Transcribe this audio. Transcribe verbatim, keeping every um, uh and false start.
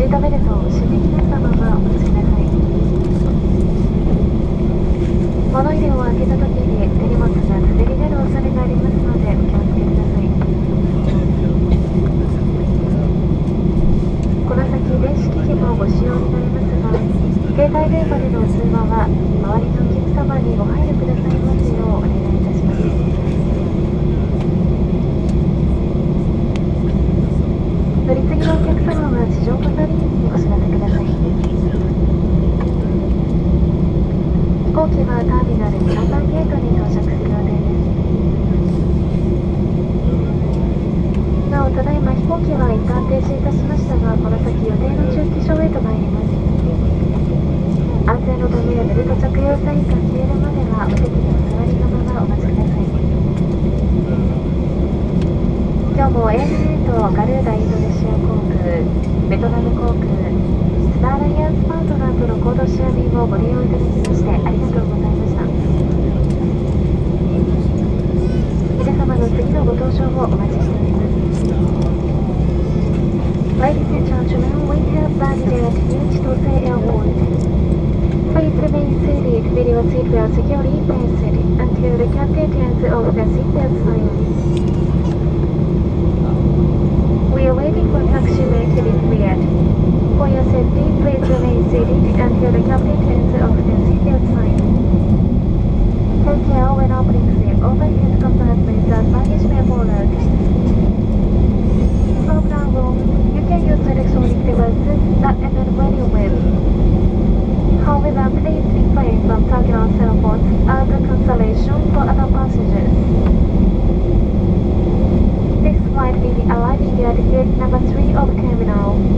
ートベルトを締め切られたままお待ちください。物入れを開けた時に手荷物が滑り出る恐れがありますのでお気をつけください。この先電子機器もご使用になりますが、携帯電話での通話は周りのお客様にご配慮くださいますようお願いいたします。乗り継ぎのお客様は地上コントリーにお知らせください。飛行機はターミナルさんばんゲートに到着する予定です。なお、ただいま飛行機は一旦停止いたしましたが、この先予定の駐機場へと参ります。安全のためベルト着用サインが消えるまではお席にお座りのままお待ちください。今日も エーエヌエー とガルーダインドネシア航空、ベトナム航空、スターアライアンスパートナーとのコードシェア便をご利用いただきましてありがとうございました。皆様の次のご搭乗をお待ちしております。Ladies and gentlemen, we have landed at New Chitose Airport. Please remain seated with your seatbelt securely fastened until the captain turns off the seatbelt sign. We are waiting for taxiway to be cleared. For your safety, please remain seated until the captain turns off the seatbelt sign. Take care when opening the overhead compartments and baggage memo load. From now on, you can use electronic devices that emit radio waves. However, please refrain from turning on cell phones as a cancellation for other passengers. This flight will be arriving at gate number three of terminal.